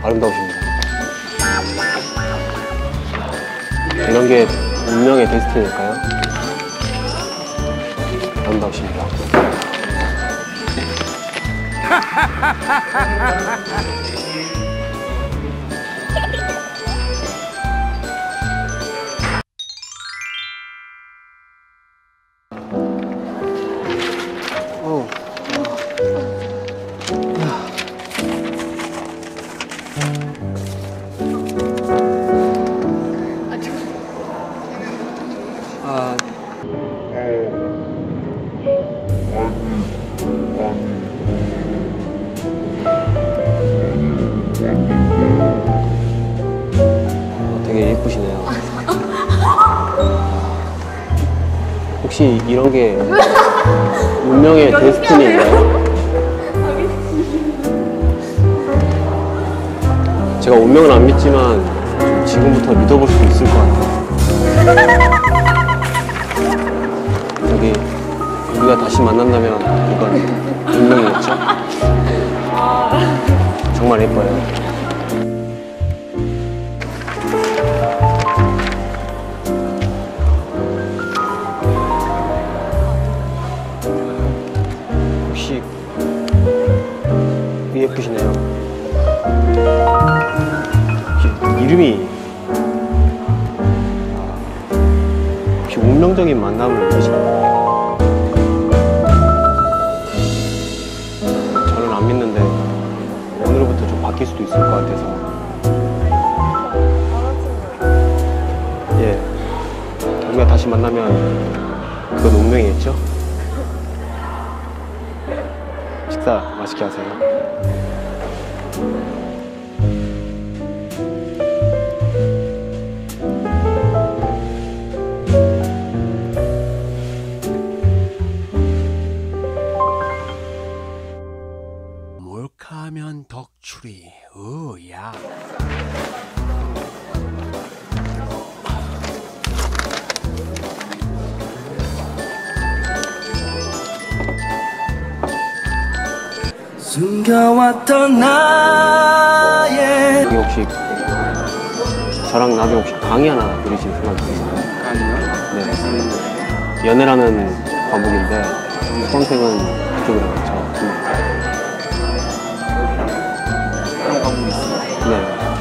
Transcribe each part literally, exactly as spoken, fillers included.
아름다우십니다. 이런 게 운명의 데스티니일까요? 아름다우십니다. 아, 되게 예쁘시네요. 혹시 이런 게 운명의 데스티니인가요? 제가 운명은 안 믿지만 지금부터 믿어볼 수 있을 것 같아요. 여기 우리가 다시 만난다면 이건 운명이겠죠? 정말 예뻐요. 혹시 예쁘시네요. 이름이 혹시 운명적인 만남을 믿으시나요? 저는 안 믿는데 오늘부터 좀 바뀔 수도 있을 것 같아서. 예, 우리가 다시 만나면 그건 운명이겠죠? 식사 맛있게 하세요. 몰카하면 덕출이. 으야. 숨겨왔던 나의 여기 혹시 저랑 나중에 혹시 강의 하나 들으실 생각 있으세요? 강의요? 네. 연애라는 과목인데 수강생은 그쪽이랑 저 그런 과목이 있어요? 네.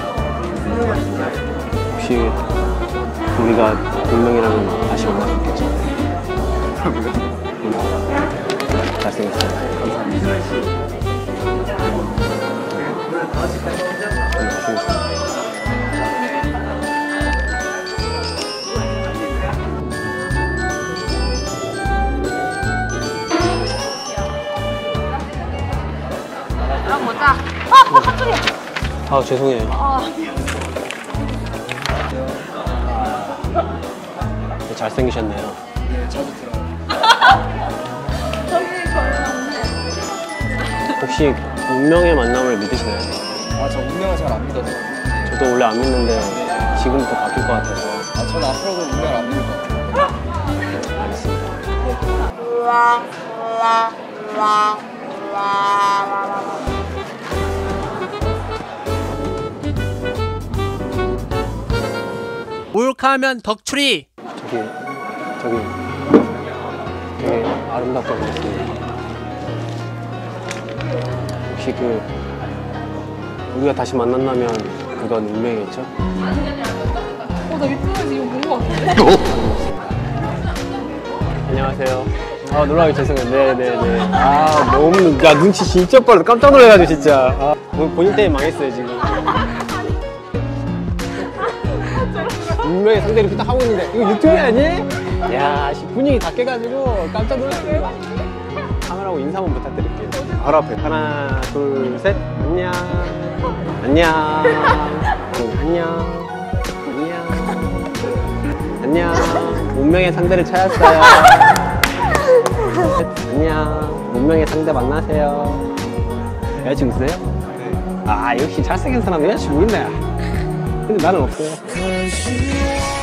혹시 우리가 운명이라면 다시 만날 수 있겠죠? 그러고요? 잘생겼어요. 감사합니다. 나랑 보자. 아, 어, 갑자기. 아, 죄송해요. 아, 잘생기셨네요. 네, 자주 들어요. 저기 걸렸네. 혹시 운명의 만남을 믿으시나요? 아, 저 운명을 잘 안 믿어서. 저도 원래 안 믿는데 지금부터 바뀔 것 같아서. 아, 저는 앞으로도 운명을 안 믿을 것 같아요. 네, 알겠습니다. 몰카하면 덕출이. 저기, 저기 되게 아름답다고 했습니다. 혹시 그 우리가 다시 만난다면 그건 운명이겠죠? 어, 나 유튜브에서 이거 본 거 같은데? 안녕하세요. 아, 놀라게 죄송해요. 네네네. 아, 너무, 야, 눈치 진짜 빨라. 깜짝 놀라가지고, 진짜. 아, 본인 때문에 망했어요, 지금. 운명의 상대를 딱 하고 있는데, 이거 유튜브 아니? 야, 분위기 다 깨가지고 깜짝 놀랐어요. 카메라하고 인사 한번 부탁드릴게요. 바로 앞에. 하나, 둘, 셋. 안녕. 안녕. 안녕. 안녕. 안녕. 운명의 상대를 찾았어요. 안녕. 운명의 상대 만나세요. 여자친구 있어요? 네. 아, 역시 잘생긴 사람 여자친구 있네. 근데 나는 없어요.